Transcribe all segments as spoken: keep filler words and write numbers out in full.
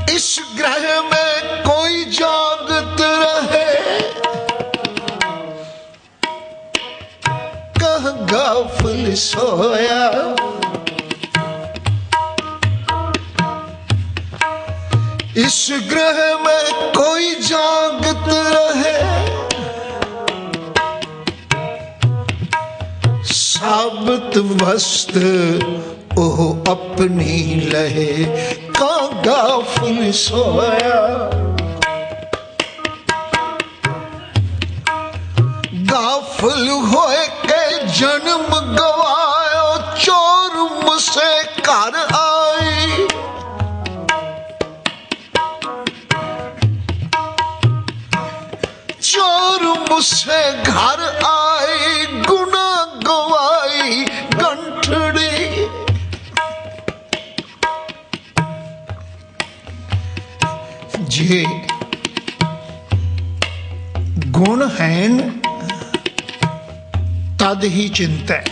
इस ग्रह में कोई जागत रहे, कह गाफिल सोया। इस ग्रह में कोई जागत रहे, साबित वस्त ओह अपनी लहे, का गाफिल सोया। गाफिल होए के जन्म गवायो, चोर मुझसे घर आई। चोर मुझसे घर आई, गुना गवाई गंठड़ी। जे गुण हैं तद ही चिंता है,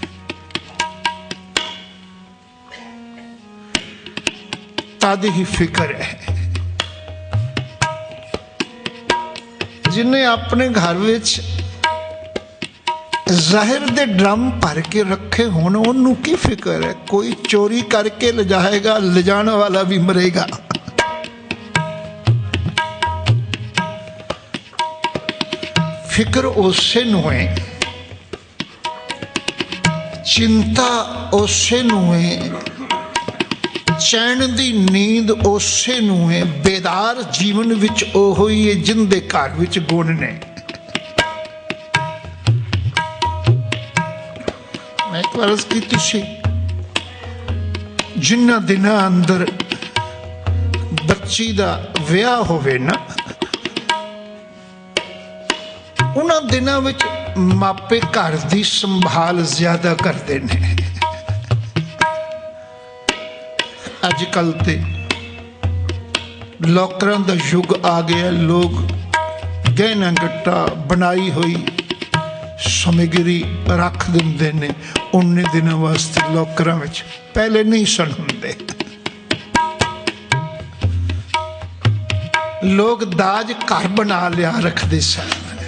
तद ही फिक्र है। जिन्हें अपने घर विच जहर दे ड्रम भर के रखे होने, उन्होंने की फिक्र है? कोई चोरी करके ले जाएगा, ले जाने वाला भी मरेगा। फिक्र उसे नूं है, चिंता उसे नूं है, चैन दी नींद उसे नूं है। बेदार जीवन विच ओहो ही है जिंदे घर विच गुण ने। मैं एक अर्ज की तुसी जिन्ना दिना अंदर बच्ची दा विआह होवे ना, उन्हां दिनां विच मापे घर दी संभाल ज्यादा करते हैं। अजकल ते लॉकरां दा युग आ गया, लोग गहना गट्टा बनाई हुई समग्री रख दिंदे ने उन्ने दिनों वास्ते लॉकरां विच। पहले नहीं सन हुंदे, लोग दाज घर बना लिया रखते सन,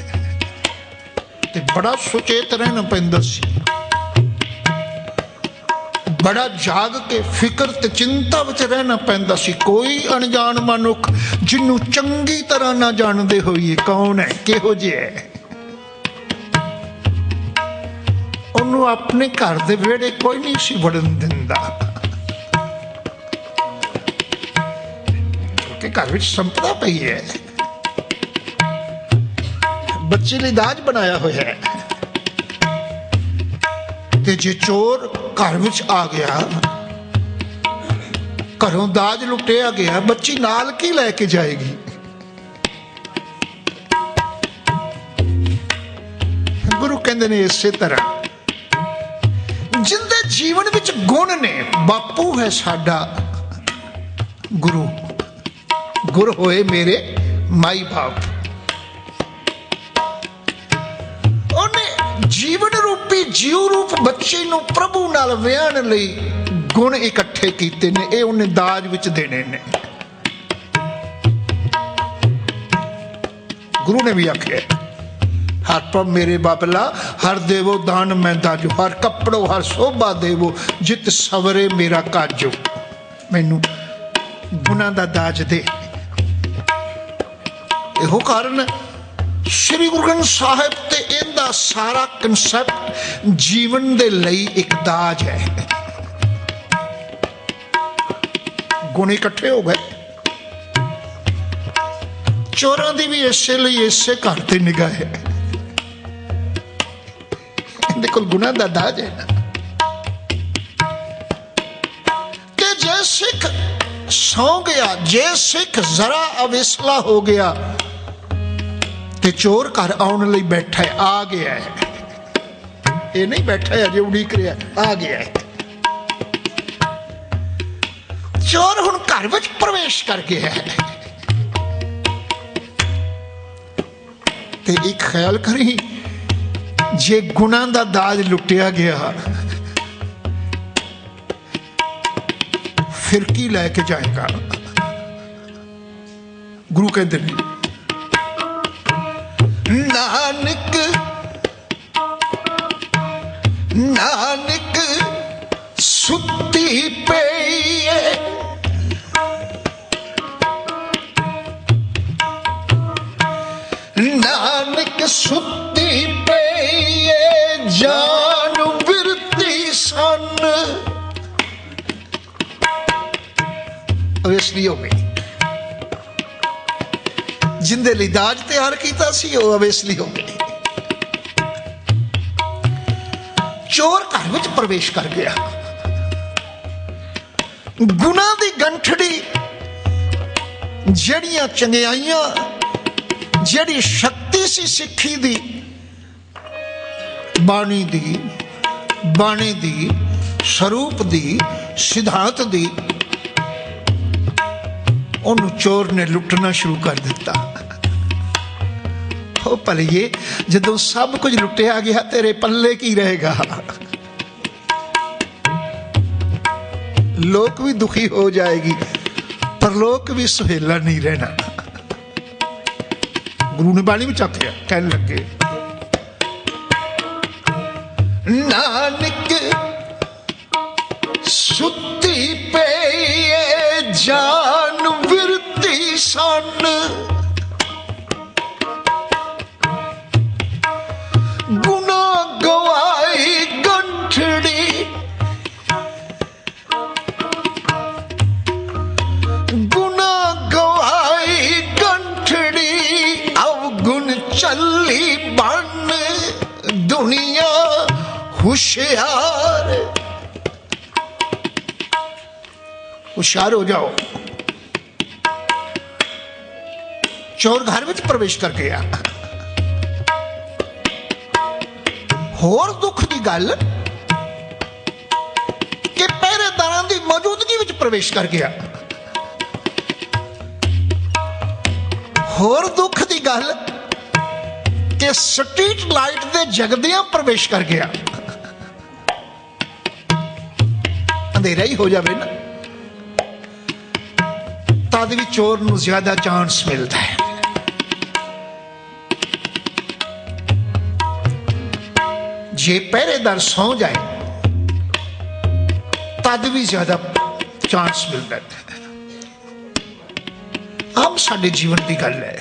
ते बड़ा सुचेत रहना पैंदा सी, बड़ा जाग के फिक्र ते चिंता विच रहना पैंदा सी। कोई अनजान मनुख जिन्नू चंगी तरह ना जानते होइए कौन है, किहो जिहा है, उन्नू अपने घर दे वेड़े कोई नहीं सी वड़न दिंदा, क्योंकि घर विच संपदा पई है, बच्चे लिए दाज बनाया हुआ है। ते जे चोर घर विच आ गया, घरों दाज लुटिया गया, बच्ची नाल की लैके जाएगी? गुरु कहते ने इसे तरह जिंदे जीवन विच गुण ने, बापू है साडा गुरु, गुर होए मेरे माई बाप। जीवन रूपी जीव रूप बच्चे नूं प्रभु नाल विआहण लई गुण इकट्ठे कीते ने, ये उन्हें दाज विच देने ने। गुरु ने भी आखे हर पब मेरे बाबला, हर देवो दान मैं दाजो, हर कपड़ो हर शोभा देवो, जित सवरे मेरा काजो। मैनू गुना दा दाज दे। इहो कारण श्री गुरु ग्रंथ साहिब ते इहदा सारा कंसैप्ट जीवन दे लई एक दाज है। गुण इकट्ठे हो गए। चोरां दी भी इसे लई इसे घर ते निगाह है, इहदे कोल गुनाह दा दाज है ना। कि जे सिख सौ गया, जे सिख जरा अविसला हो गया, ते चोर घर आने लई बैठा है, आ गया है, ये नहीं बैठा है अजे उड़ीक रहा, आ गया है। चोर हुण घर विच प्रवेश कर गया है। ते एक ख्याल करी, जे गुनाह दा दाज लुटिया गया फिर की लैके जाएगा? गुरु कहते हैं नानक नानक सुती पई नानक सुती पई जान बिरती सन अवेसली हो गई जिंदे लिए दाज तैयार किया सी वो अवेसली हो गई चोर घर में प्रवेश कर गया गुनाह दी गंठड़ी जड़ियां चंगियाइयां जड़ी शक्ति सी सिक्खी दी बाणी दी बाणी दी स्वरूप दी सिद्धांत दी उन्होंने चोर ने लुटना शुरू कर दिता। हो भलिए जदों सब कुछ लुटिया गया तेरे पल्ले की रहेगा। लोक भी दुखी हो जाएगी परलोक भी सुहेला नहीं रहना। गुरु ने बाणी में आख्या कहने लगे नानक सुती पे जान विरती सन गुना गवाई गंठड़ी गुना गवाई गंठड़ी अवगुण चली बन दुनिया होशियार होशियार हो जाओ। चोर घर में प्रवेश कर गया। होर दुख की गल कि पहरेदारां दी मौजूदगी में प्रवेश कर गया। होर दुख की गल कि स्ट्रीट लाइट दे जगदियां प्रवेश कर गया। अंधेरा ही हो जाए ना तद भी चोर नूं ज्यादा चांस मिलता है। जे पहरेदार सौ जाए तद भी ज्यादा चांस मिलता है। आम साडे जीवन की गल है।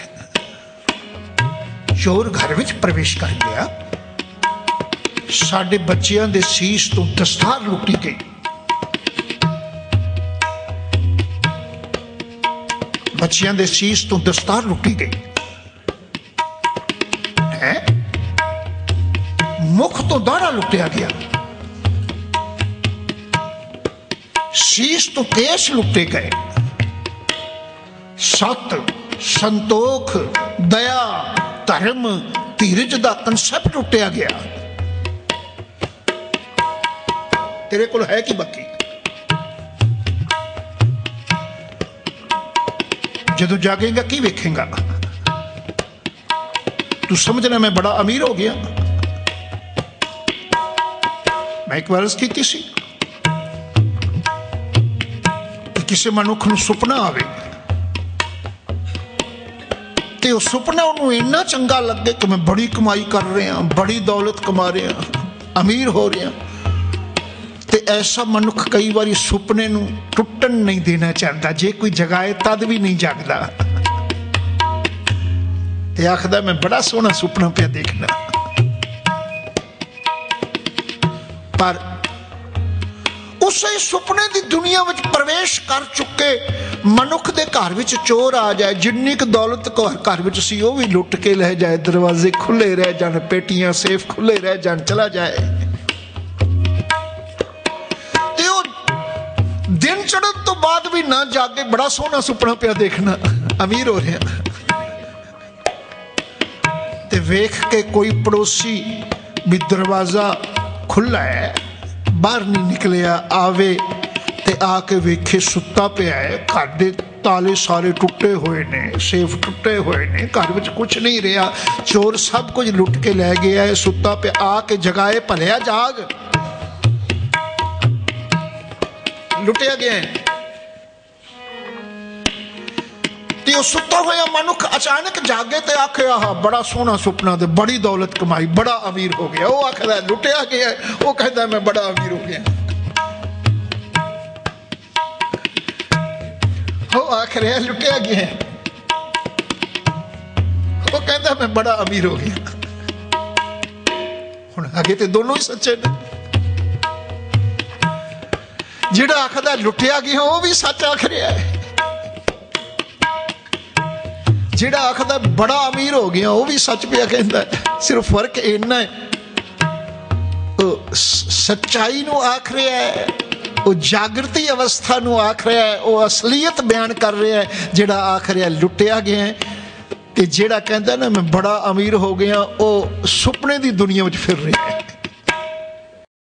चोर घर में प्रवेश कर गया। साडे बच्चियां दे सीस तो दस्तार लुटी गई। बच्चियां दे सीस तो दस्तार लुटी गई है। मुख तो दाड़ा लुटिया गया। शीश तो केश लुटे गए। सत संतोख दया धर्म धीरज का कंसेप्ट लुटिया गया। तेरे को है कि बाकी जदों जागेगा की वेखेगा तू समझना मैं बड़ा अमीर हो गया। मैं एक बार की सी कि किसी मनुख नूं सुपना आवे ते उस सुपना उन्होंने इन्ना चंगा लगे कि मैं बड़ी कमाई कर रहा बड़ी दौलत कमा रहा अमीर हो रहा ते ऐसा मनुख कई बार सुपने नूं टुटन नहीं देना चाहता। जे कोई जगाए तद भी नहीं जागदा ते आखदा मैं बड़ा सोहना सुपना पिया देखना। पर उसे सुपने की दुनिया में प्रवेश कर चुके मनुख के घर में चोर आ जाए जिन्नी क दौलत घर में सी वो भी लुट के ले जाए। दरवाजे खुले रह जान पेटियां सेफ खुले रह जान चला जाए। तो दिन चढ़न तो बाद भी ना जाके बड़ा सोहना सुपना पिया देखना अमीर हो रहा। ते वेख के कोई पड़ोसी भी दरवाजा खुला है बाहर नहीं निकलिया आवे ते आके वेखे सुता पिया है। घर दे ताले सारे टुटे हुए ने सेफ टुटे हुए ने घर में कुछ नहीं रहा। चोर सब कुछ लुट के लै गया है। सुता पे आके जगाए भलिया जाग लुटिया गया है। ते भी उस सुता होया मनुख अचानक जागे तो आखे आह बड़ा सोहना सुपना, तो बड़ी दौलत कमाई, बड़ा अमीर हो गया। वो आखदा लुटिया गया, वो कहता मैं बड़ा अमीर हो गया। वो आख रहा लुटिया गया, वो कहता मैं बड़ा अमीर हो गया। हुण आगे तो दोनों ही सच्चे ने। जिहड़ा आखदा लुटिया गया वो भी सच आख रहा है, जिहड़ा आखदा बड़ा अमीर हो गया वो भी सच पिया कहंदा है। सिर्फ फर्क इन्ना है, सच्चाई नूं आख रहा है, वो जागृति अवस्था नूं आख रहा है, वो असलीयत बयान कर रहा है। जिहड़ा आख रहा लुटिया गया ते जिहड़ा कहंदा ना मैं बड़ा अमीर हो गया, वो सुपने की दुनिया में फिर रहा है।